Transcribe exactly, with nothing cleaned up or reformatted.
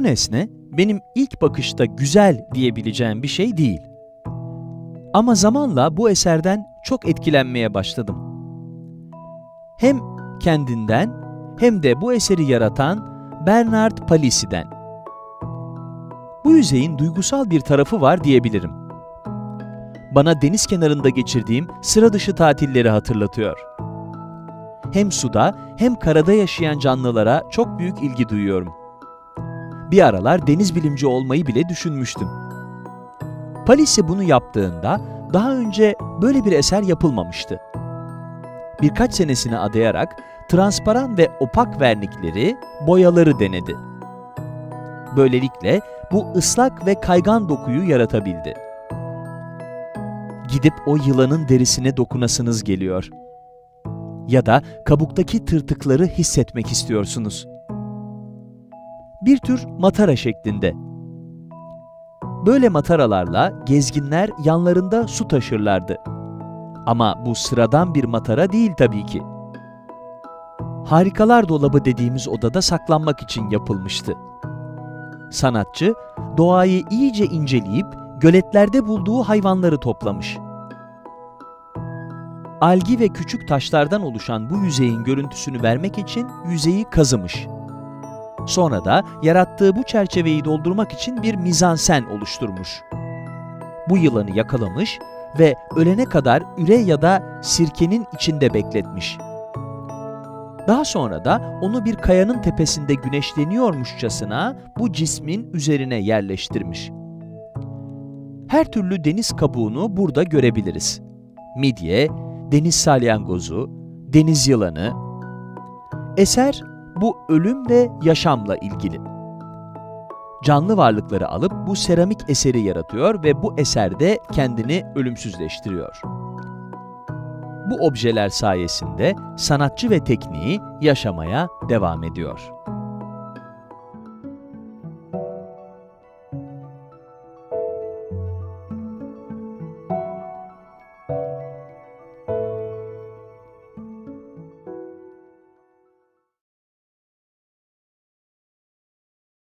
nesne, benim ilk bakışta güzel diyebileceğim bir şey değil. Ama zamanla bu eserden çok etkilenmeye başladım. Hem kendinden hem de bu eseri yaratan Bernard Palissy'den. Bu yüzeyin duygusal bir tarafı var diyebilirim. Bana deniz kenarında geçirdiğim sıra dışı tatilleri hatırlatıyor. Hem suda hem karada yaşayan canlılara çok büyük ilgi duyuyorum. Bir aralar deniz bilimci olmayı bile düşünmüştüm. Palissy bunu yaptığında daha önce böyle bir eser yapılmamıştı. Birkaç senesini adayarak transparan ve opak vernikleri, boyaları denedi. Böylelikle bu ıslak ve kaygan dokuyu yaratabildi. Gidip o yılanın derisine dokunasınız geliyor. Ya da kabuktaki tırtıkları hissetmek istiyorsunuz. Bir tür matara şeklinde. Böyle mataralarla gezginler yanlarında su taşırlardı. Ama bu sıradan bir matara değil tabii ki. Harikalar dolabı dediğimiz odada saklanmak için yapılmıştı. Sanatçı, doğayı iyice inceleyip göletlerde bulduğu hayvanları toplamış. Algi ve küçük taşlardan oluşan bu yüzeyin görüntüsünü vermek için yüzeyi kazımış. Sonra da yarattığı bu çerçeveyi doldurmak için bir mizansen oluşturmuş. Bu yılanı yakalamış ve ölene kadar üre ya da sirkenin içinde bekletmiş. Daha sonra da onu bir kayanın tepesinde güneşleniyormuşçasına bu cismin üzerine yerleştirmiş. Her türlü deniz kabuğunu burada görebiliriz. Midye, deniz salyangozu, deniz yılanı. Eser bu ölüm ve yaşamla ilgili. Canlı varlıkları alıp bu seramik eseri yaratıyor ve bu eserde kendini ölümsüzleştiriyor. Bu objeler sayesinde sanatçı ve tekniği yaşamaya devam ediyor.